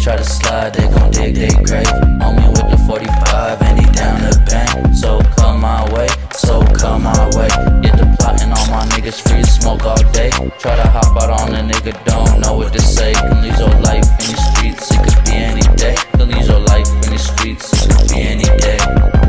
try to slide, they gon' dig they grave. Homie with the 45 and he down to bang. So come my way, so come my way. Get the plotting on my niggas, free to smoke all day. Try to hop out on a nigga, don't know what to say. Can lose your life in the streets, it could be any day. Can lose your life in the streets, it could be any day.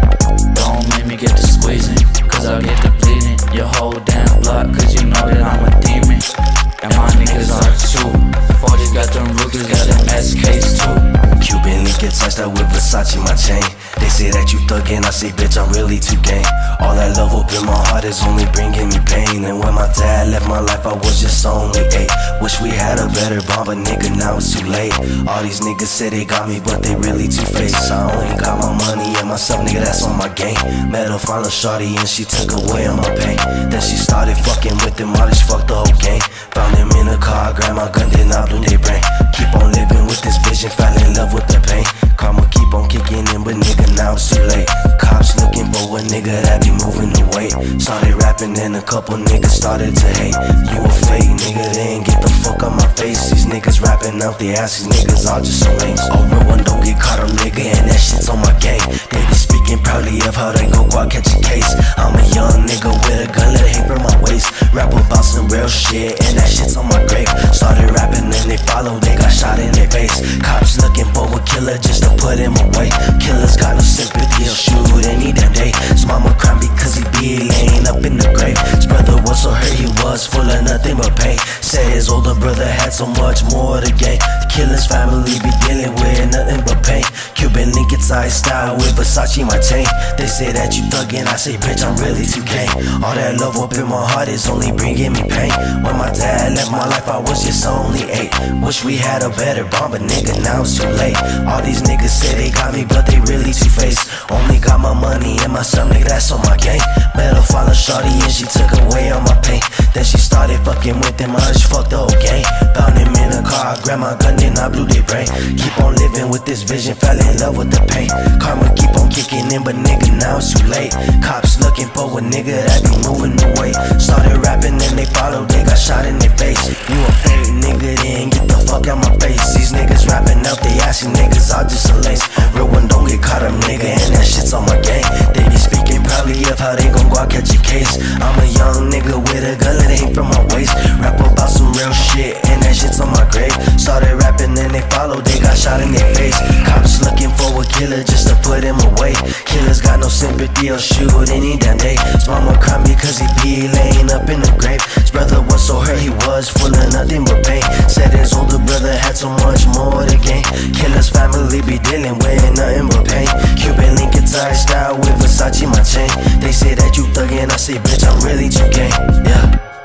Don't make me get to squeezing, cause I'll get to bleeding. Your whole damn block, cause you know that I'm a demon. And my niggas are too. 40's got them rookies, got them SKs too. Cuban link gets touched out with Versace, my chain. They say that you thuggin', I say bitch, I'm really too gang. All that love up in my heart is only bringing me pain. And when my dad left my life, I was just only 8. Wish we had a better bond, but nigga, now it's too late. All these niggas say they got me, but they really two-faced. I only got my money and myself, nigga, that's on my game. Met her final shawty and she took away all my pain. Then she started fucking with them, all she fucked the whole gang. Found him in a car, grabbed my gun, then I blew their brain. Keep on living with this vision, fell in love with the pain. Karma keep on kicking in, but nigga, now it's too late. Cops looking for a nigga that be moving the weight. Started rapping and a couple niggas started to hate. You a fake nigga, then get the fuck out my face. These niggas rapping out their ass, these niggas all just so lame. Oh, real one don't get caught up, nigga, and that shit's on my gang. They be speaking proudly of how they go out catch a case. I'm a young nigga with a gun, let it hang from my waist. Rap about some real shit, and that shit's on my grave. Started rapping and they follow, they got shot in their face. Cops looking for a killer just to put him away. Killers got no sympathy, he'll shoot any damn day. His mama crying because he be laying up in the grave. His brother was so hurt, he was full of nothing but pain. Said his older brother had so much more to gain. The killer's family be dealing with nothing but pain. Cuban link gets ice style with Versace, my chain. They say that you thuggin', I say bitch, I'm really too gang. All that love up in my heart is only bringing me pain. When my dad left my life, I was just only 8. Wish we had a better bond, but nigga, now it's too late. All these niggas say they got me, but they really two-faced. Only got my money and myself, nigga, that's on my gang. Met her final shawty and she took away all my pain. Then she started fucking with them, I just fucked the whole gang. Found him in a car, I grabbed my gun, then I blew their brain. Keep on living with this vision, fell in love with the pain. Karma keep on kicking in, but nigga, now it's too late. Cops looking for a nigga that be moving away. Started rapping and they followed, they got shot in their face. You a fake nigga, then get the fuck out my face. These niggas rapping out they ass, these niggas all just a lace. Real one don't get caught up, nigga, and that shit's on my gang. They be speaking proudly of how they gon' go out catch a case. I'm a young nigga with a gun, let it hang from my waist. Rap about some real shit, and that shit's on my grave. Started rapping and they followed, they got shot in their face. Cops looking for a killer just to put him away. Killers got no sympathy, he'll shoot any damn day. His mama crying because he be laying up in the grave. His brother was so hurt, he was full of nothing but pain. Said his older brother had so much more to gain. Killer's family be dealing with nothing but pain. Cuban link guitar style with Versace, my chain. They say that you thuggin', I say bitch, I'm really too gang. Yeah.